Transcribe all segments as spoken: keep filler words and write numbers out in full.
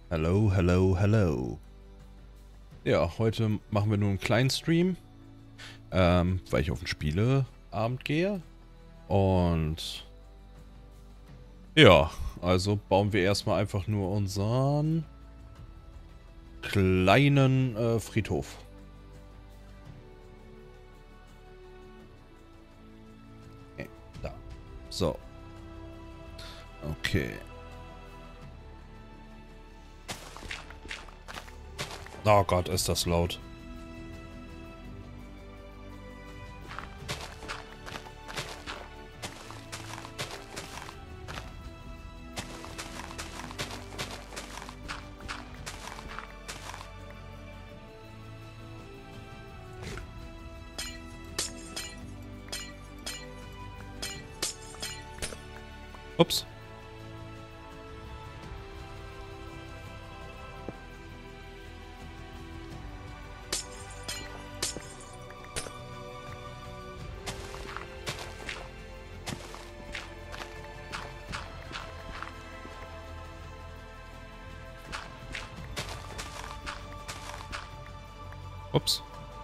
Hello, hello, hello. Ja, heute machen wir nur einen kleinen Stream, ähm, weil ich auf den Spieleabend gehe. Und ja, also bauen wir erstmal einfach nur unseren kleinen äh, Friedhof. Okay, da. So. Okay. Oh Gott, ist das laut. Ups. Ups.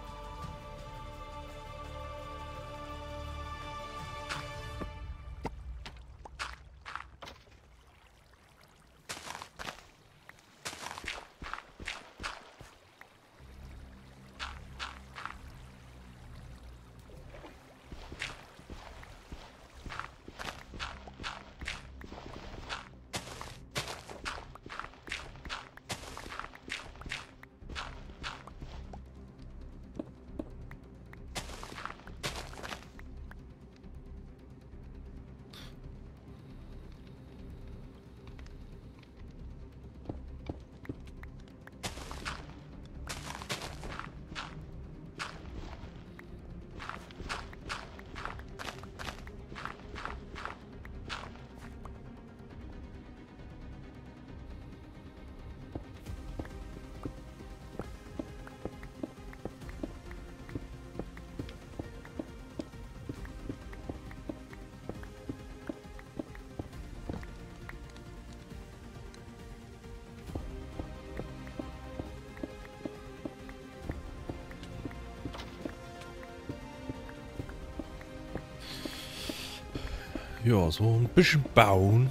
Ja, so ein bisschen bauen.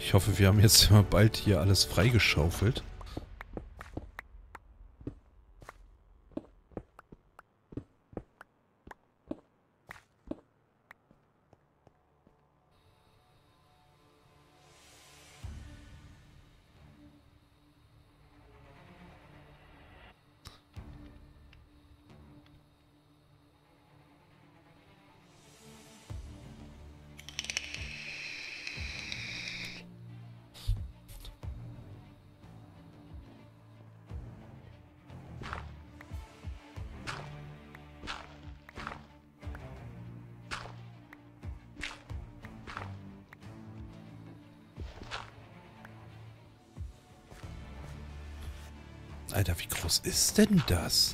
Ich hoffe, wir haben jetzt mal bald hier alles freigeschaufelt. Alter, wie groß ist denn das?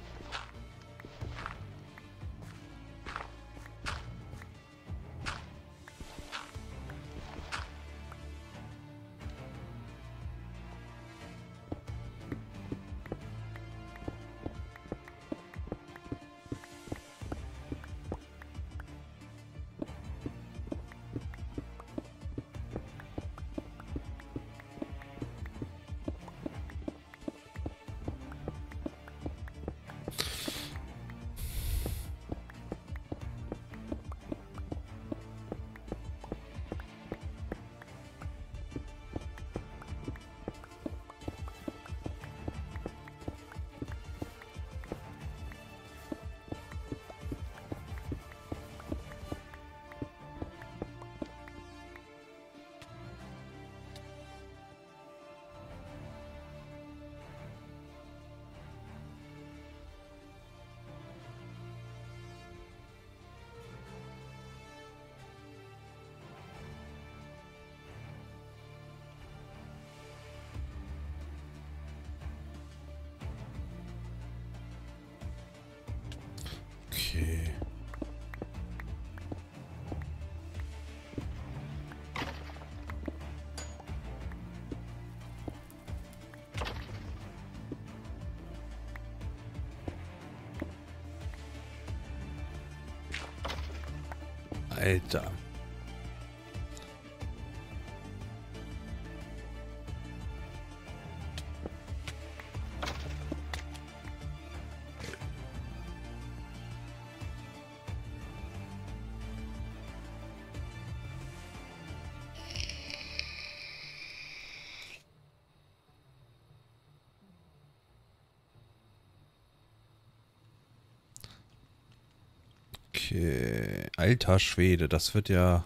Okay. Alter. Okay. Alter Schwede, das wird ja...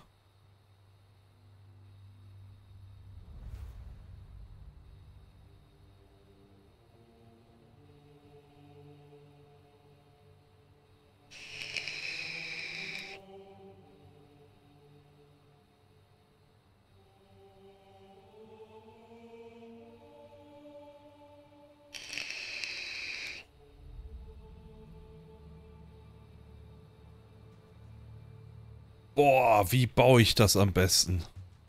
Boah, wie baue ich das am besten?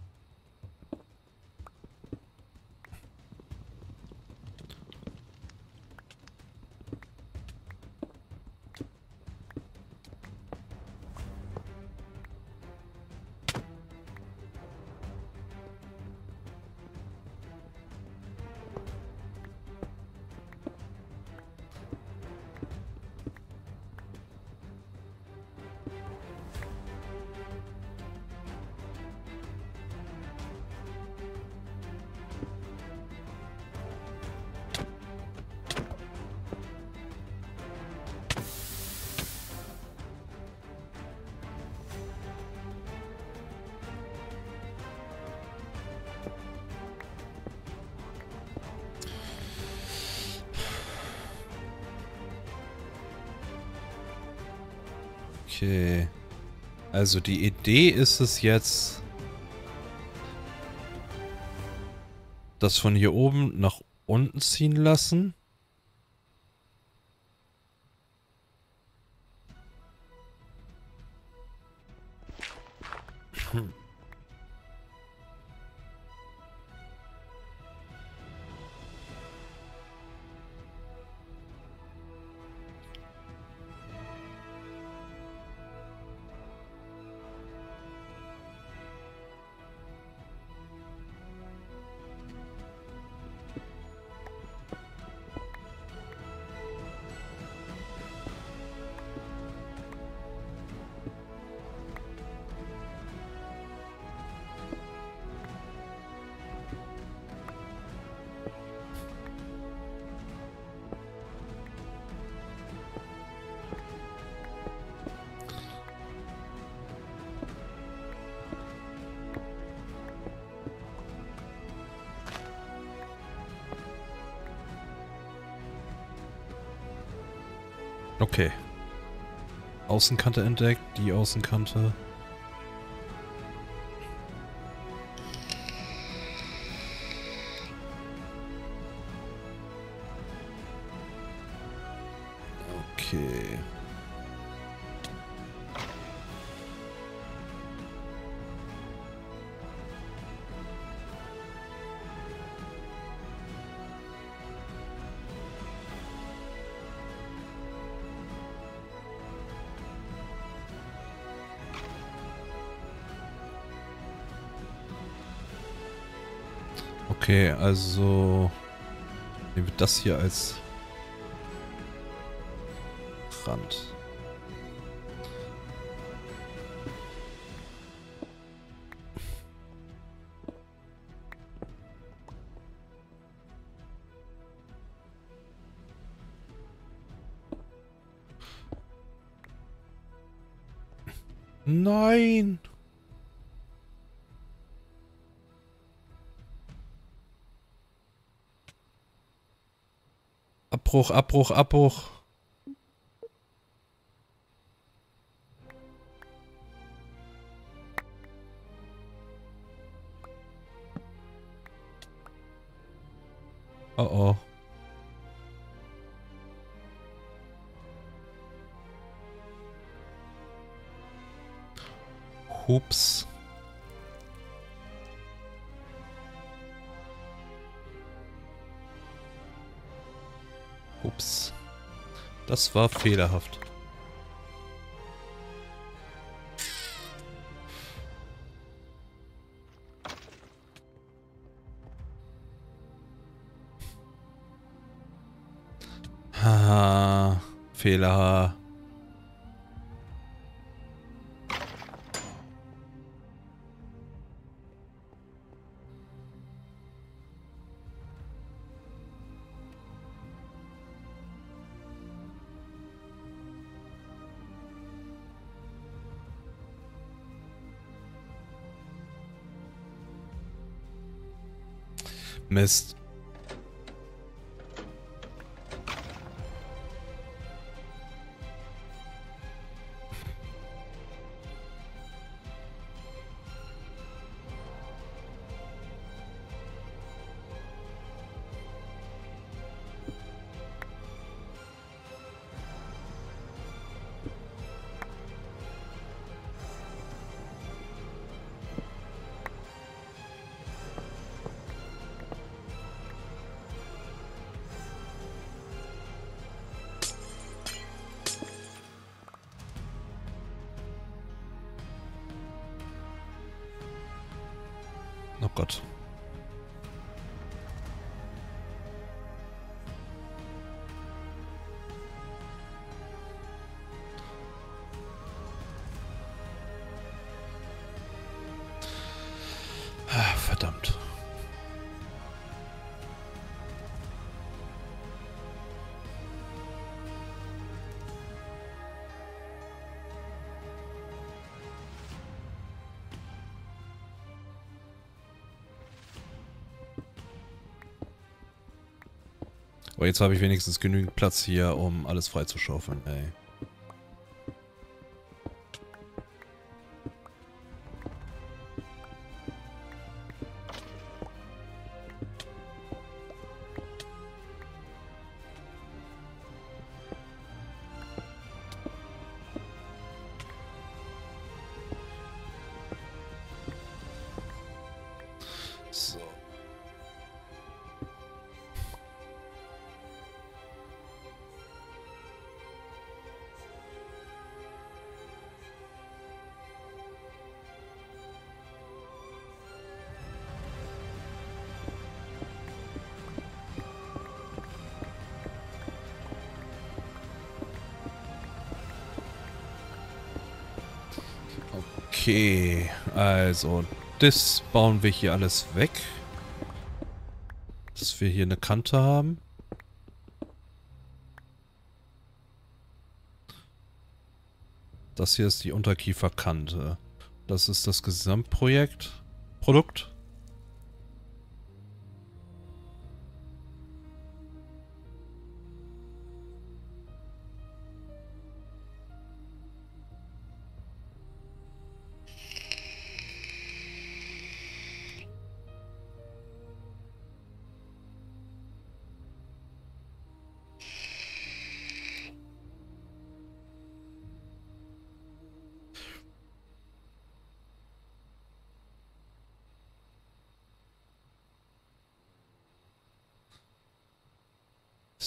Okay. Also die Idee ist es jetzt, das von hier oben nach unten ziehen lassen. Hm. Okay. Außenkante entdeckt, die Außenkante. Okay. Okay, also nehmen wir das hier als Rand. Nein! Abbruch, Abbruch, Abbruch. Oh oh. Hups. Ups. Das war fehlerhaft. Haha. Fehler. Mist. Oh Gott. Ah, verdammt. Aber jetzt habe ich wenigstens genügend Platz hier, um alles freizuschaufeln, ey. So. Okay, also das bauen wir hier alles weg. Dass wir hier eine Kante haben. Das hier ist die Unterkieferkante. Das ist das Gesamtprojekt. Produkt.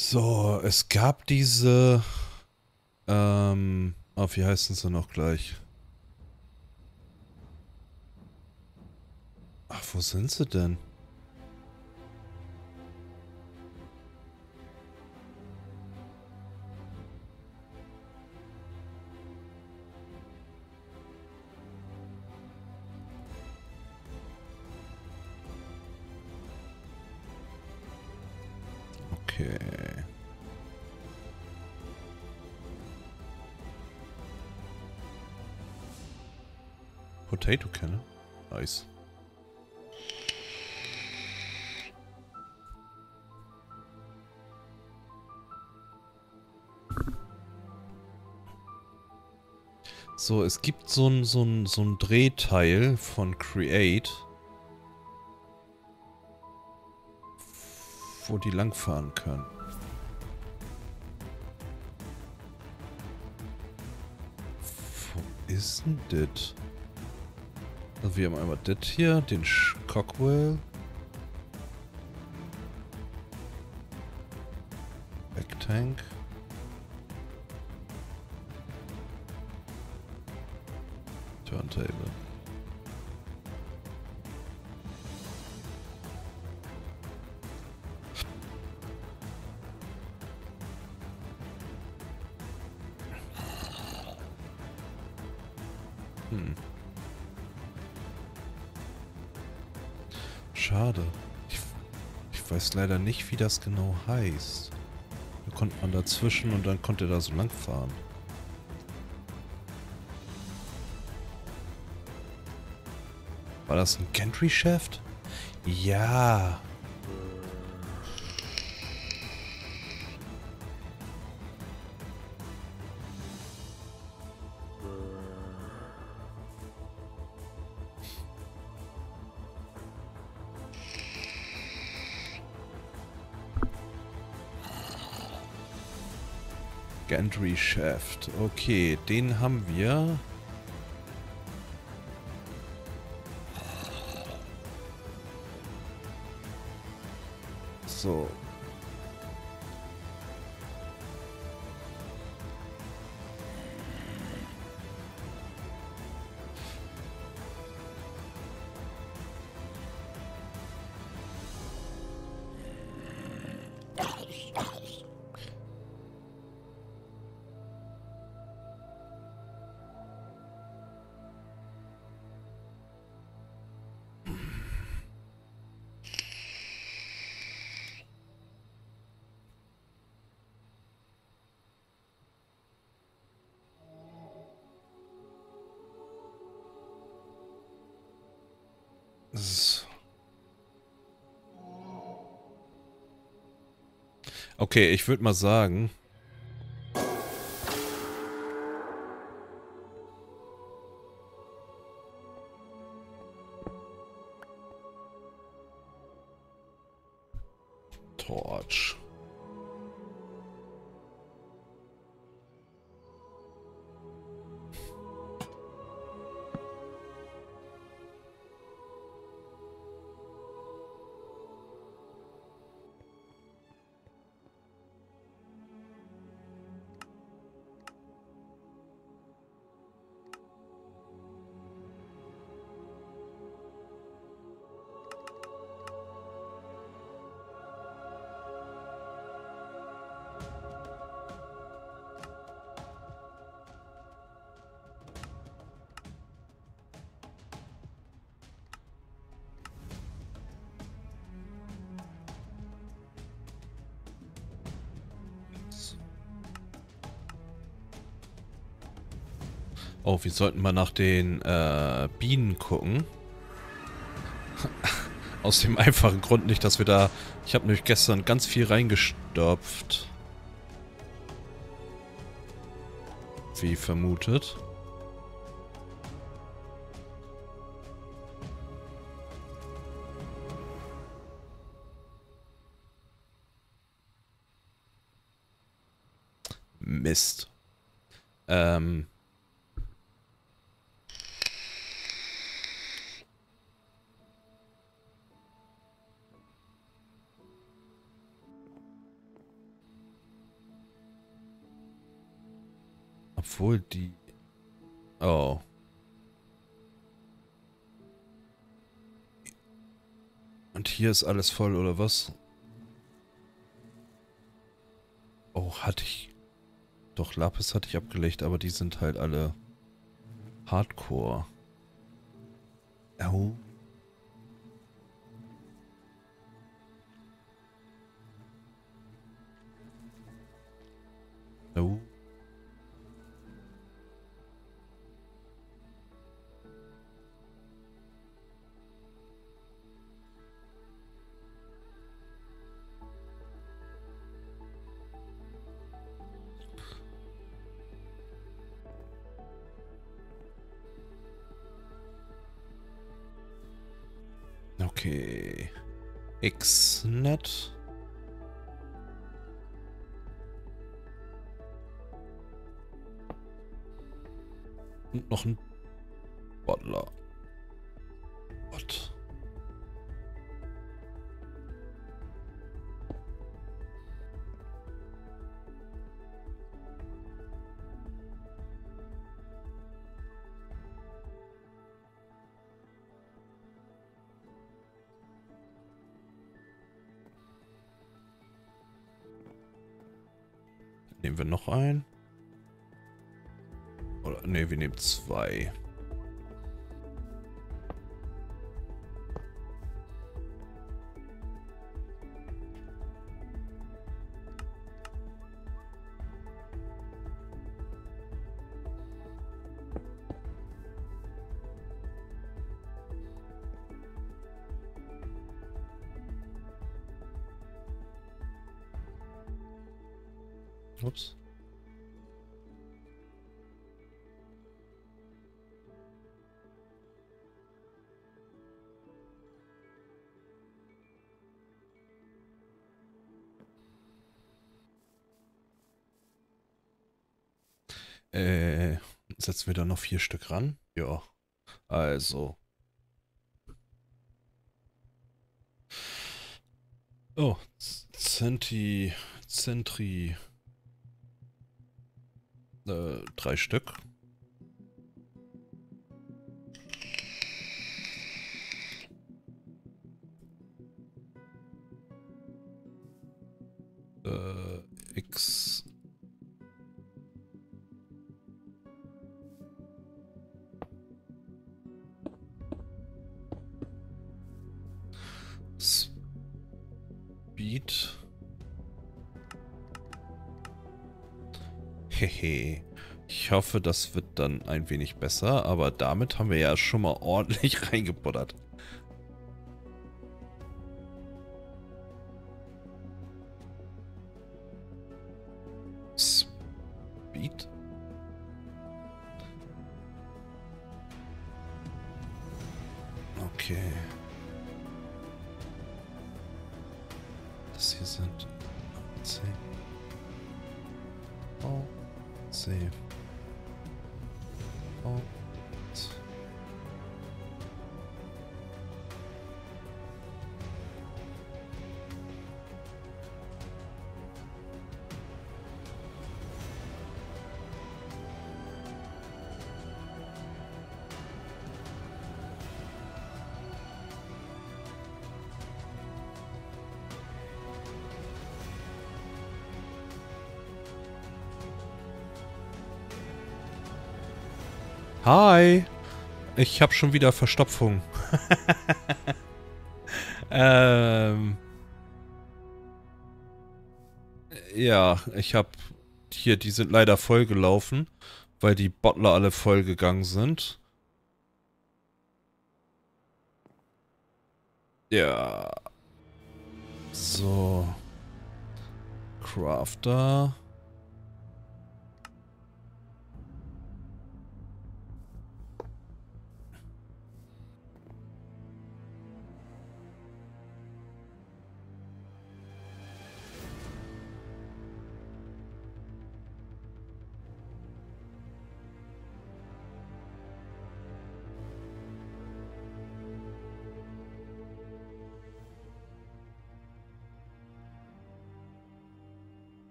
So, es gab diese, ähm, oh, wie heißen sie noch gleich? Ach, wo sind sie denn? Okay. Potato Cannon? Nice. So, es gibt so ein, so ein, so ein Drehteil von Create, wo die langfahren können. Wo ist denn das? Also wir haben einmal das hier, den Cockwell. Backtank. Turntable. Hm. Schade. Ich, ich weiß leider nicht, wie das genau heißt. Da konnte man dazwischen und dann konnte er da so lang fahren. War das ein Gantry Shaft? Ja. Gantry Shaft. Okay, den haben wir. So. So. Okay, ich würde mal sagen. Torch. Oh, wir sollten mal nach den äh, Bienen gucken. Aus dem einfachen Grund nicht, dass wir da... Ich habe nämlich gestern ganz viel reingestopft. Wie vermutet. Mist. Ähm... Obwohl die... Oh. Und hier ist alles voll, oder was? Oh, hatte ich... Doch, Lapis hatte ich abgelegt, aber die sind halt alle Hardcore. Oh. Oh. Okay. X-Net. Und noch ein Bottler. What? Nehmen wir noch einen? Oder, ne, wir nehmen zwei. Ups. Äh, setzen wir da noch vier Stück ran? Ja. Also. Oh, Zenti, Zentri. Äh, drei Stück. Äh, X. Speed. Hehe. Ich hoffe, das wird dann ein wenig besser, aber damit haben wir ja schon mal ordentlich reingebuttert. Speed? Okay. Das hier sind C. O. C. O. Hi! Ich habe schon wieder Verstopfung. ähm. Ja, ich habe hier, die sind leider vollgelaufen, weil die Bottler alle vollgegangen sind. Ja. So. Crafter.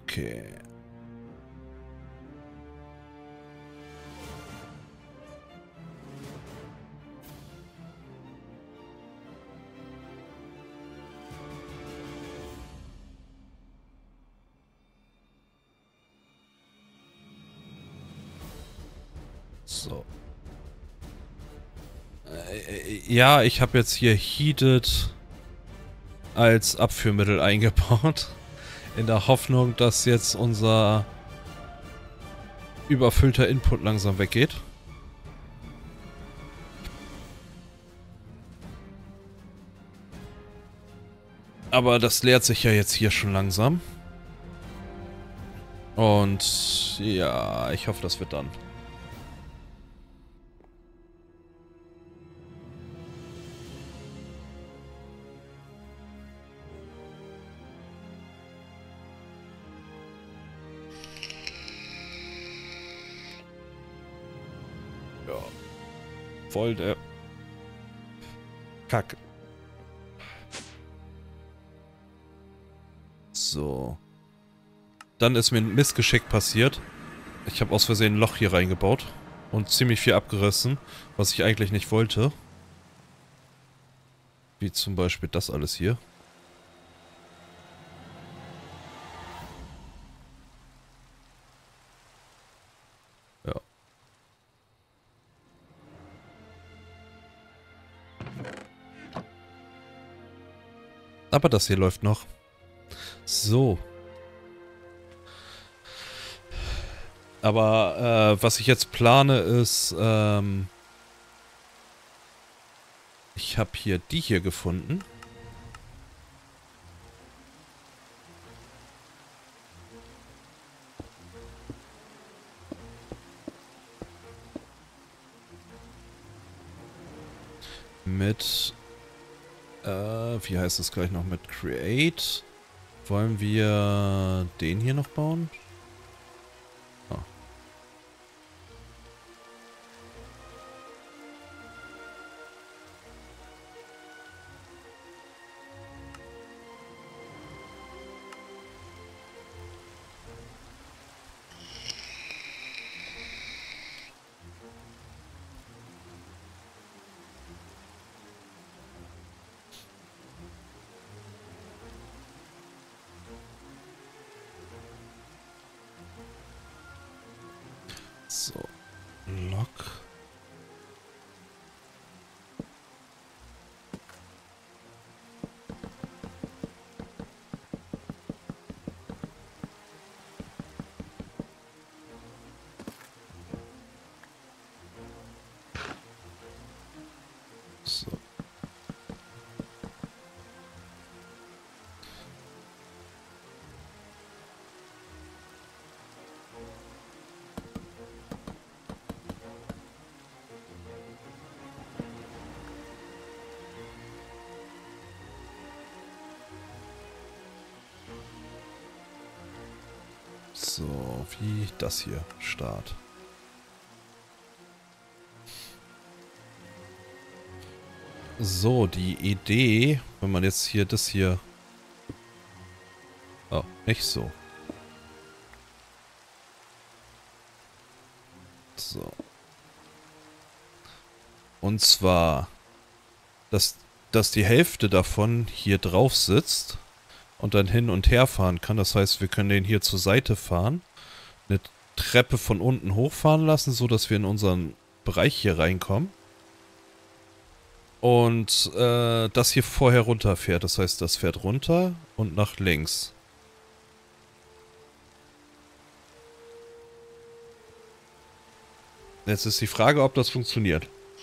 Okay. So. Äh, ja, ich habe jetzt hier Heated als Abführmittel eingebaut. In der Hoffnung, dass jetzt unser überfüllter Input langsam weggeht. Aber das leert sich ja jetzt hier schon langsam. Und ja, ich hoffe, das wird dann. Ja. Voll der Kack. So. Dann ist mir ein Missgeschick passiert. Ich habe aus Versehen ein Loch hier reingebaut. Und ziemlich viel abgerissen, was ich eigentlich nicht wollte. Wie zum Beispiel das alles hier. Ja. Aber das hier läuft noch. So. Aber äh, was ich jetzt plane ist, ähm, ich habe hier die hier gefunden. Mit, äh, wie heißt es gleich noch, mit Create. Wollen wir den hier noch bauen? Oh. So, Lock. So. So, wie das hier. Start. So, die Idee, wenn man jetzt hier das hier... Oh, nicht so. So. Und zwar, dass, dass die Hälfte davon hier drauf sitzt und dann hin und her fahren kann. Das heißt, wir können den hier zur Seite fahren, eine Treppe von unten hochfahren lassen, so dass wir in unseren Bereich hier reinkommen. Und äh, das hier vorher runterfährt. Das heißt, das fährt runter und nach links. Jetzt ist die Frage, ob das funktioniert.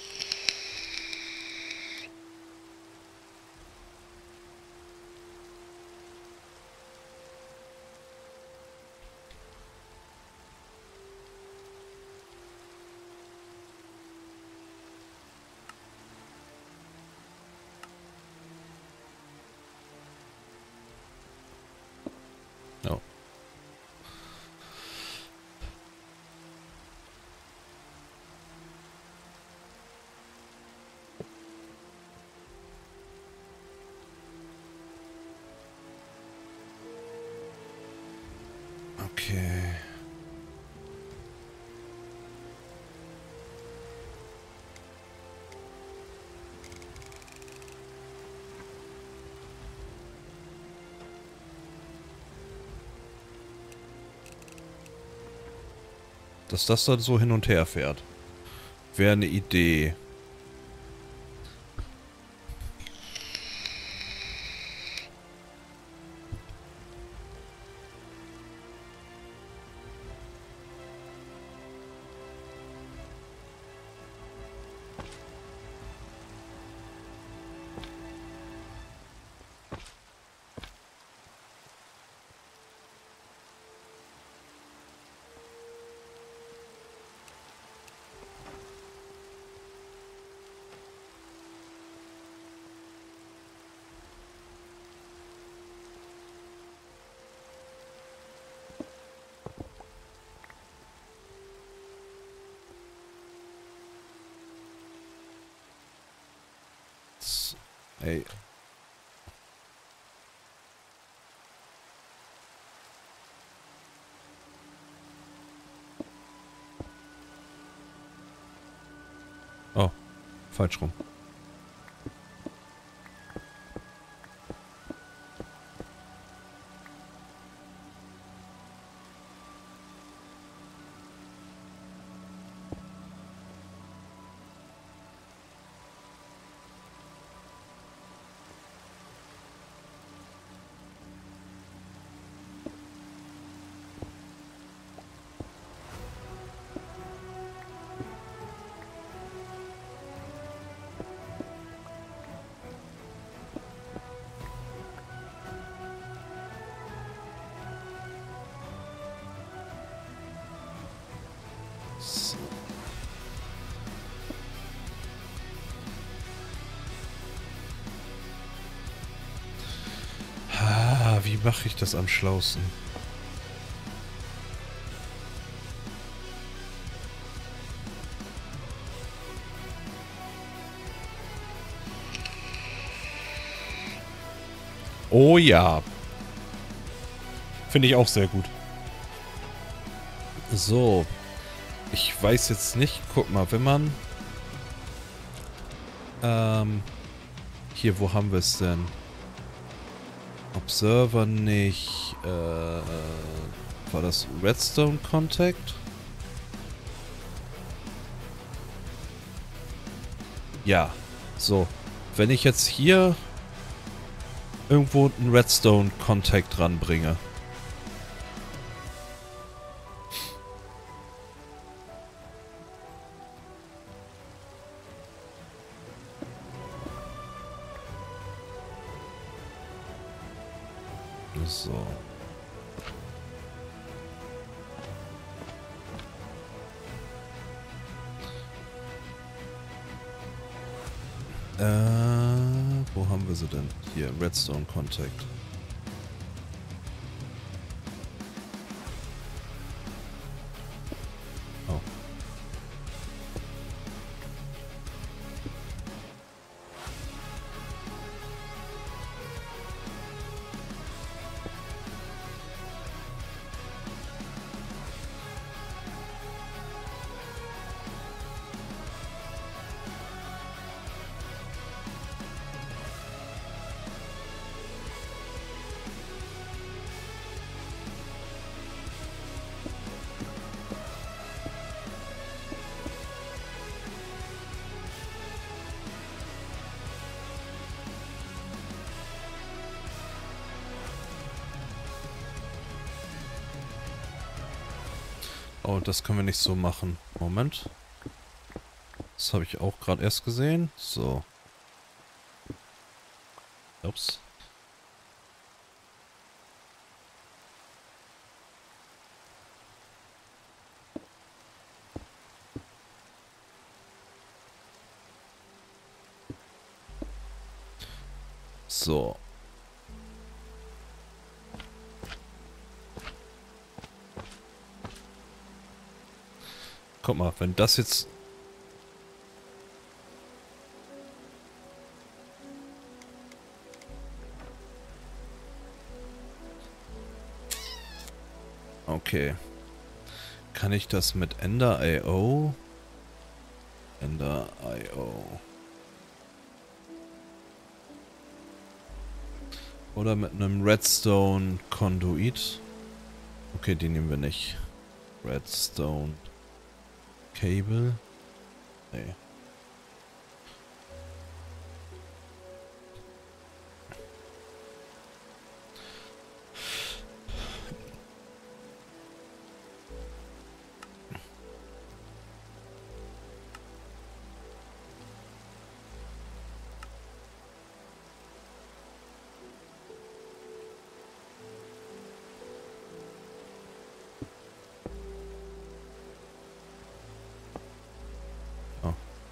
Ja. Okay. Dass das dann so hin und her fährt. Wäre eine Idee. Ey. Oh, falsch rum. Ah, wie mache ich das am schlausten? Oh ja. Finde ich auch sehr gut. So. Ich weiß jetzt nicht. Guck mal, wenn man... Ähm... Hier, wo haben wir es denn? Observer nicht. Äh, war das Redstone Contact? Ja. So. Wenn ich jetzt hier irgendwo einen Redstone Contact ranbringe. So. Äh, wo haben wir sie denn? Hier, Redstone Contact. Oh. Oh, das können wir nicht so machen. Moment. Das habe ich auch gerade erst gesehen. So. Ups. So. Guck mal, wenn das jetzt... Okay. Kann ich das mit Ender I O? Ender I O. Oder mit einem Redstone Conduit? Okay, die nehmen wir nicht. Redstone Cable? Nee. Oh.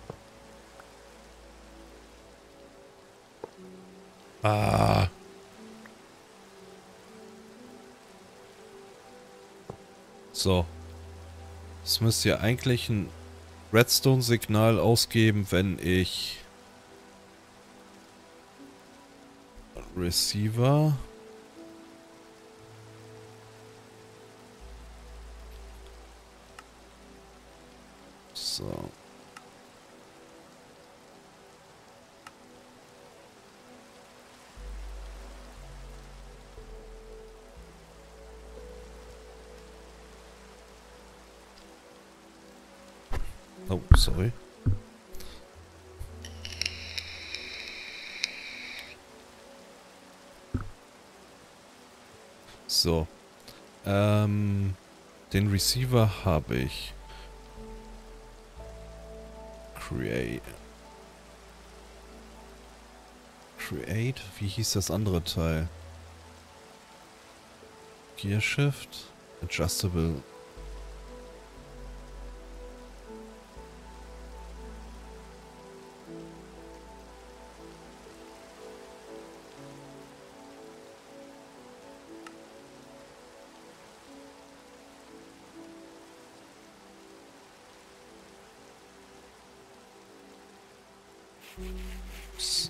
Ah. So. Es müsste ja eigentlich ein Redstone-Signal ausgeben, wenn ich Receiver so. Oh, sorry. So. Ähm, den Receiver habe ich. Create. Create? Wie hieß das andere Teil? Gearshift? Adjustable. So.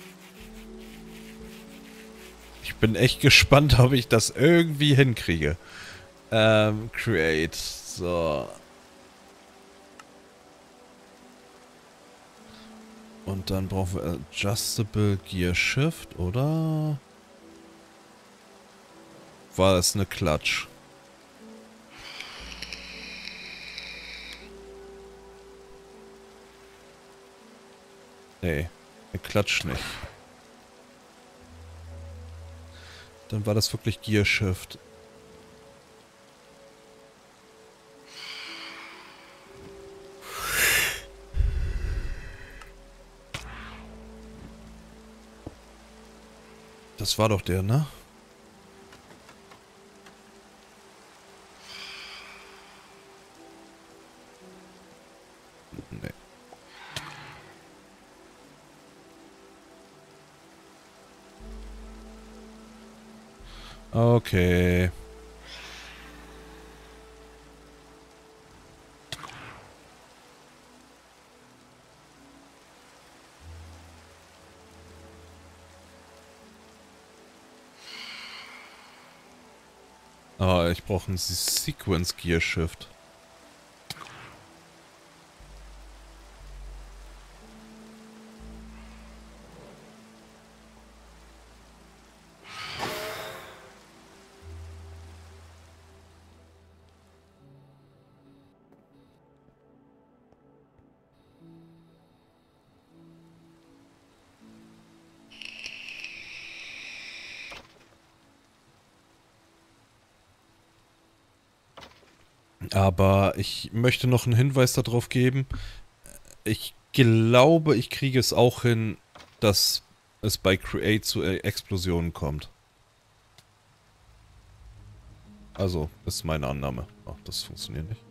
Ich bin echt gespannt, ob ich das irgendwie hinkriege. Ähm, Create. So. Und dann brauchen wir Adjustable Gear Shift, oder? War das eine Klatsch? Nee, eine Klatsch nicht. Dann war das wirklich Gear Shift. Das war doch der, ne? Nee. Okay. Ah, ich brauche ein Sequence Gear Shift. Aber ich möchte noch einen Hinweis darauf geben. Ich glaube, ich kriege es auch hin, dass es bei Create zu äh, Explosionen kommt. Also, ist meine Annahme. Ach, das funktioniert nicht.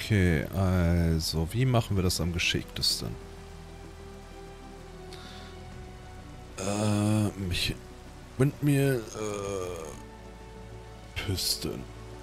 Okay, also, wie machen wir das am geschicktesten? Äh, mich... Windmill, äh... Piston.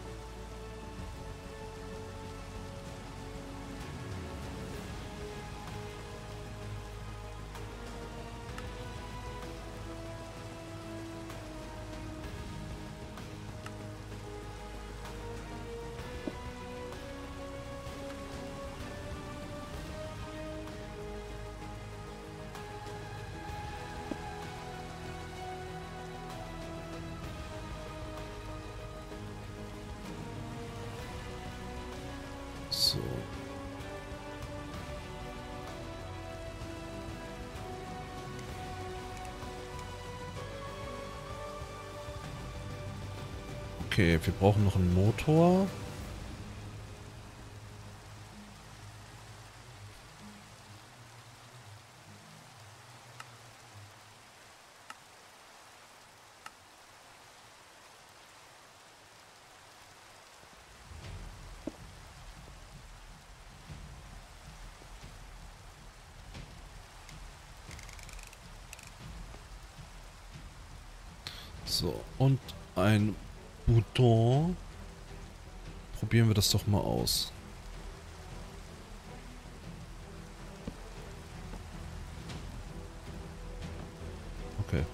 So. Okay, wir brauchen noch einen Motor. So, und ein Bouton. Probieren wir das doch mal aus. Okay.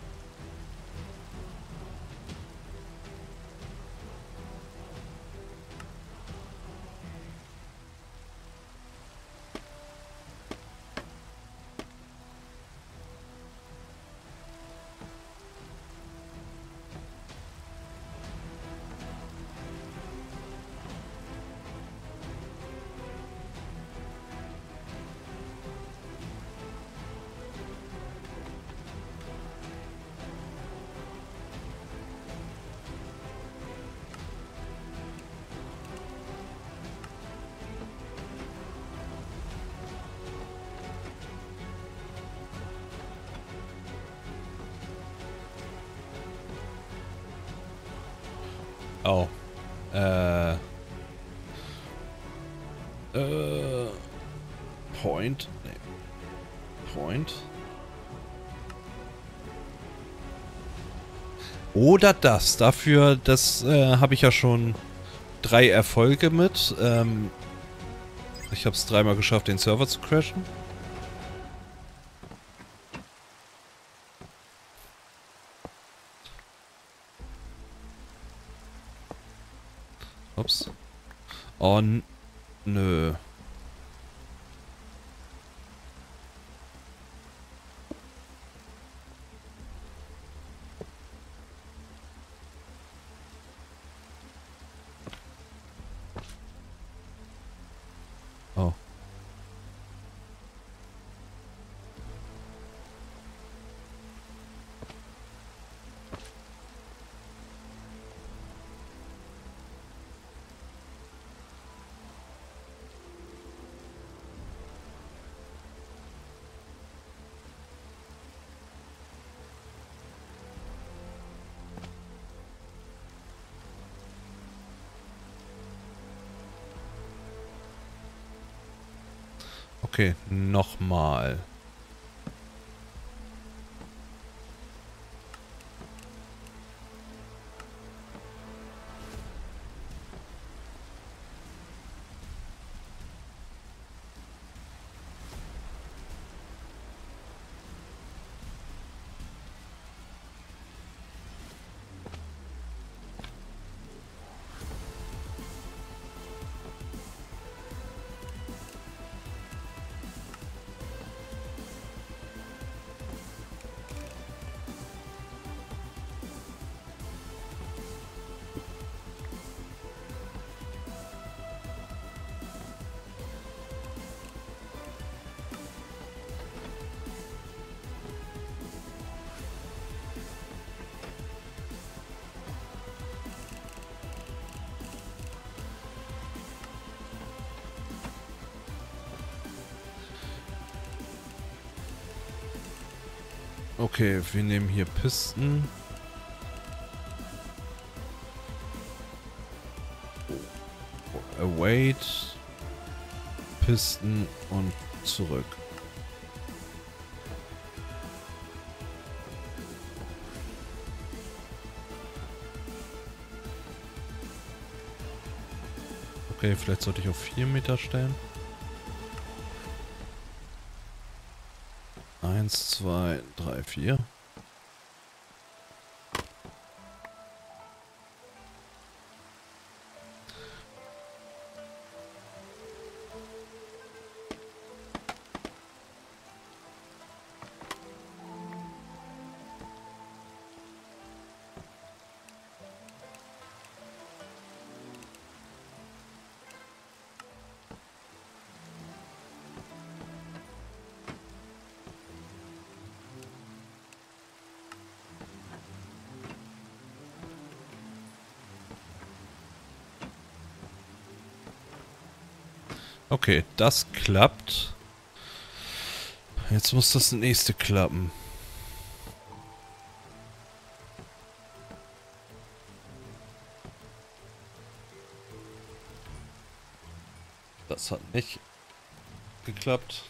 Oh. Äh. Äh. Point? Nee. Point? Oder das. Dafür, das äh, habe ich ja schon drei Erfolge mit. Ähm, ich habe es dreimal geschafft, den Server zu crashen. Ups. Oh, n- nö. Oh. Okay, nochmal. Okay, wir nehmen hier Pisten. Await. Pisten und zurück. Okay, vielleicht sollte ich auf vier Meter stellen. Eins, zwei, drei, vier. Okay, das klappt. Jetzt muss das nächste klappen. Das hat nicht geklappt.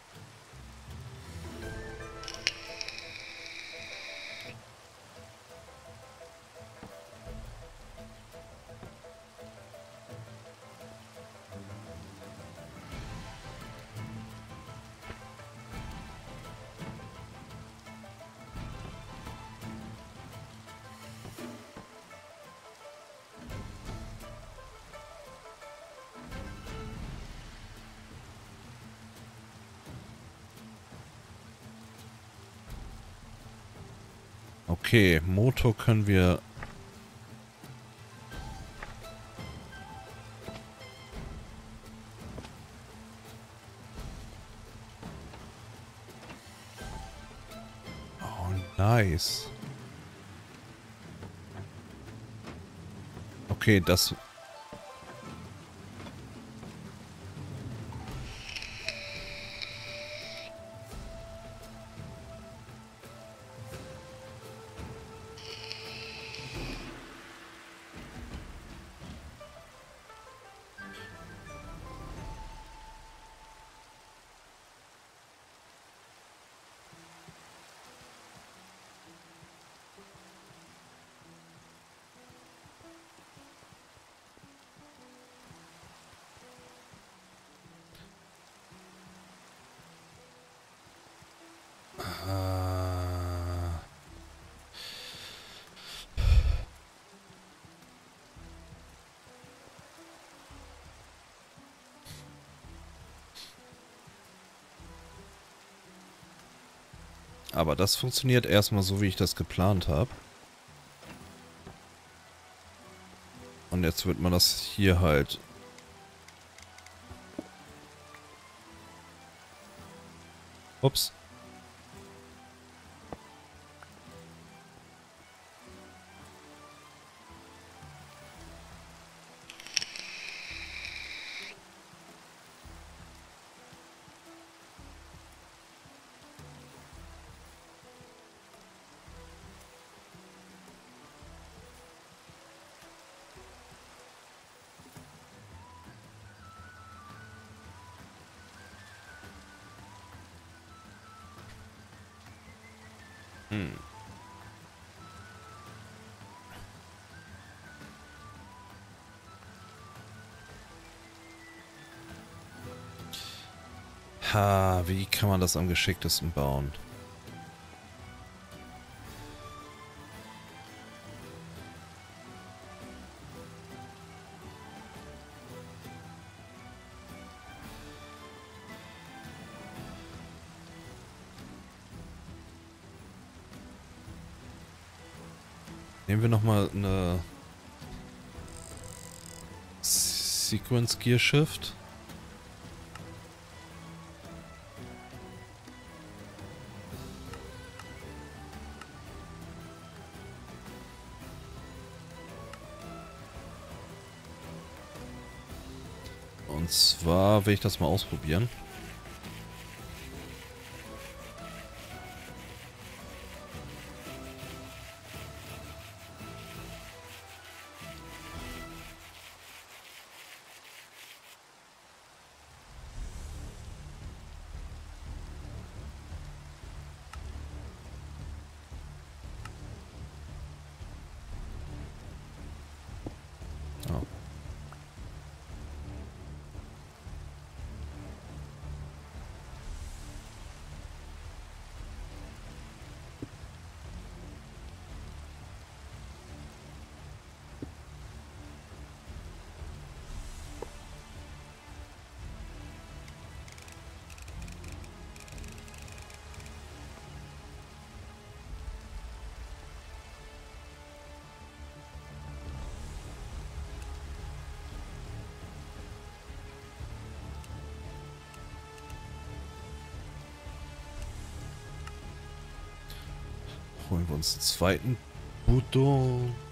Okay, Motor können wir... Oh, nice. Okay, das... Äh, aber das funktioniert erstmal so, wie ich das geplant habe. Und jetzt wird man das hier halt... Ups. Hm. Ha, wie kann man das am geschicktesten bauen? Nehmen wir nochmal eine Sequence Gear Shift. Und zwar will ich das mal ausprobieren. Holen wir uns einen zweiten Boudon.